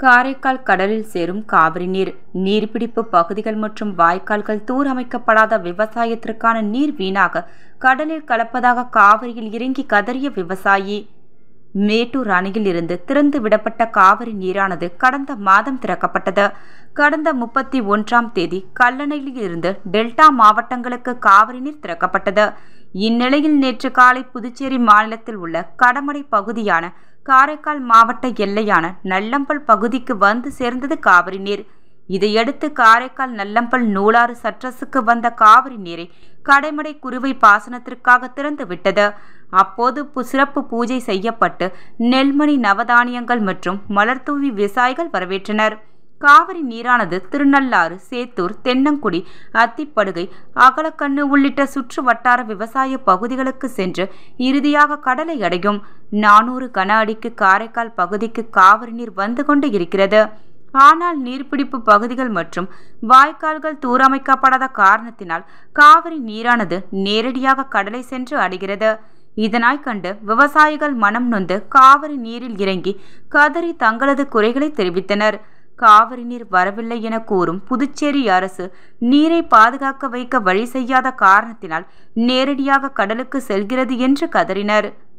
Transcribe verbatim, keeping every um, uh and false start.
காரைக்கால் கடலில் சேரும் காவிரி நீர் நீர்பிடிப்பு பகுதிகள் மற்றும் வாய்க்கால்கள் தூரமைக்கப்படாத விவசாயத்திற்கான நீர் வீணாக கடலில் கலப்பதாக காவிரியில் இறங்கி கதறிய விவசாயி. மேட்டூர் அணையில் இருந்து திறந்து விடப்பட்ட காவிரி நீரானது கடந்த மாதம் திறக்கப்பட்டது. கடந்த முப்பத்தி ஒன்றாம் தேதி கல்லணையில் இருந்து டெல்டா மாவட்டங்களுக்கு காவிரி நீர் திறக்கப்பட்டது. இந்நிலையில் நேற்று காலை புதுச்சேரி மாநிலத்தில் உள்ள கடமடை பகுதியான காரைக்கால் மாவட்ட எல்லையான நல்லம்பல் பகுதிக்கு வந்து சேர்ந்தது காவிரி நீர். இதையடுத்து காரைக்கால் நல்லம்பல் நூலாறு சற்றசுக்கு வந்த காவிரி நீரை கடைமடை குறுவை பாசனத்திற்காக திறந்து விட்டது. அப்போது சிறப்பு பூஜை செய்யப்பட்டு நெல்மணி நவதானியங்கள் மற்றும் மலர்தூவி விவசாயிகள் வரவேற்றனர். காவிரி நீரானது திருநள்ளாறு, சேத்தூர், தென்னங்குடி, அத்திப்படுகை, அகலக்கண்ணு உள்ளிட்ட சுற்று வட்டார விவசாய பகுதிகளுக்கு சென்று இறுதியாக கடலை அடையும். நானூறு கன அடிக்கு காரைக்கால் பகுதிக்கு காவிரி நீர் வந்து கொண்டு இருக்கிறது. ஆனால் நீர்பிடிப்பு பகுதிகள் மற்றும் வாய்க்கால்கள் தூரமைக்கப்படாத காரணத்தினால் காவிரி நீரானது நேரடியாக கடலை சென்று அடைகிறது. இதனால் கண்டு விவசாயிகள் மனம் நொந்து காவிரி நீரில் இறங்கி கதறி தங்களது குறைகளை தெரிவித்தனர். காவிரி நீர் வரவில்லை என கூறும் புதுச்சேரி அரசு நீரை பாதுகாக்க வைக்க வழி செய்யாத காரணத்தினால் நேரடியாக கடலுக்கு செல்கிறது என்று கதறினர்.